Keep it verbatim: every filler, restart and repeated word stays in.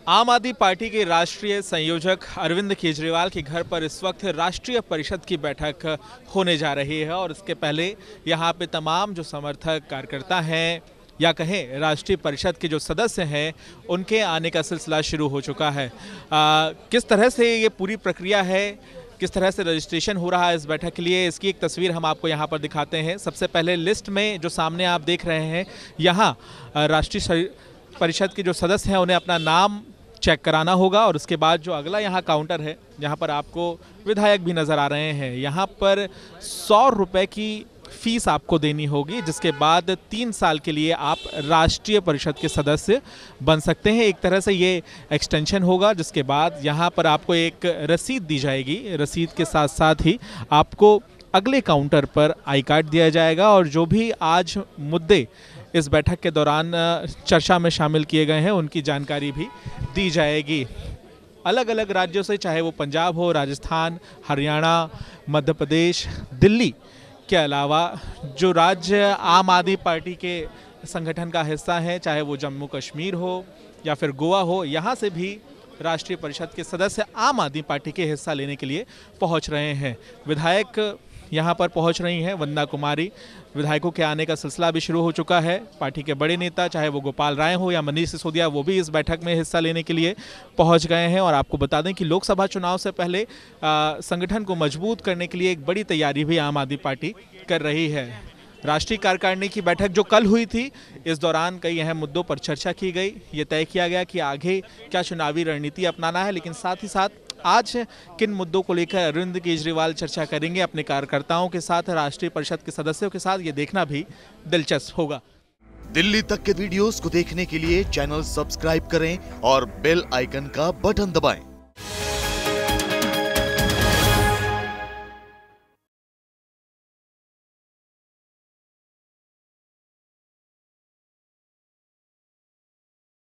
आम आदमी पार्टी के राष्ट्रीय संयोजक अरविंद केजरीवाल के घर पर इस वक्त राष्ट्रीय परिषद की बैठक होने जा रही है और इसके पहले यहां पे तमाम जो समर्थक कार्यकर्ता हैं या कहें राष्ट्रीय परिषद के जो सदस्य हैं उनके आने का सिलसिला शुरू हो चुका है। आ, किस तरह से ये पूरी प्रक्रिया है, किस तरह से रजिस्ट्रेशन हो रहा है इस बैठक के लिए, इसकी एक तस्वीर हम आपको यहाँ पर दिखाते हैं। सबसे पहले लिस्ट में जो सामने आप देख रहे हैं, यहाँ राष्ट्रीय परिषद के जो सदस्य हैं उन्हें अपना नाम चेक कराना होगा और उसके बाद जो अगला यहाँ काउंटर है, यहाँ पर आपको विधायक भी नज़र आ रहे हैं। यहाँ पर सौ रुपये की फीस आपको देनी होगी, जिसके बाद तीन साल के लिए आप राष्ट्रीय परिषद के सदस्य बन सकते हैं। एक तरह से ये एक्सटेंशन होगा, जिसके बाद यहाँ पर आपको एक रसीद दी जाएगी। रसीद के साथ साथ ही आपको अगले काउंटर पर आई कार्ड दिया जाएगा और जो भी आज मुद्दे इस बैठक के दौरान चर्चा में शामिल किए गए हैं उनकी जानकारी भी दी जाएगी। अलग अलग राज्यों से, चाहे वो पंजाब हो, राजस्थान, हरियाणा, मध्य प्रदेश, दिल्ली के अलावा जो राज्य आम आदमी पार्टी के संगठन का हिस्सा है, चाहे वो जम्मू कश्मीर हो या फिर गोवा हो, यहाँ से भी राष्ट्रीय परिषद के सदस्य आम आदमी पार्टी के हिस्सा लेने के लिए पहुँच रहे हैं। विधायक यहाँ पर पहुँच रही हैं, वंदना कुमारी। विधायकों के आने का सिलसिला भी शुरू हो चुका है। पार्टी के बड़े नेता, चाहे वो गोपाल राय हो या मनीष सिसोदिया, वो भी इस बैठक में हिस्सा लेने के लिए पहुंच गए हैं। और आपको बता दें कि लोकसभा चुनाव से पहले आ, संगठन को मजबूत करने के लिए एक बड़ी तैयारी भी आम आदमी पार्टी कर रही है। राष्ट्रीय कार्यकारिणी की बैठक जो कल हुई थी, इस दौरान कई अहम मुद्दों पर चर्चा की गई। ये तय किया गया कि आगे क्या चुनावी रणनीति अपनाना है, लेकिन साथ ही साथ आज किन मुद्दों को लेकर अरविंद केजरीवाल चर्चा करेंगे अपने कार्यकर्ताओं के साथ, राष्ट्रीय परिषद के सदस्यों के साथ, ये देखना भी दिलचस्प होगा। दिल्ली तक के वीडियोस को देखने के लिए चैनल सब्सक्राइब करें और बेल आइकन का बटन दबाएं।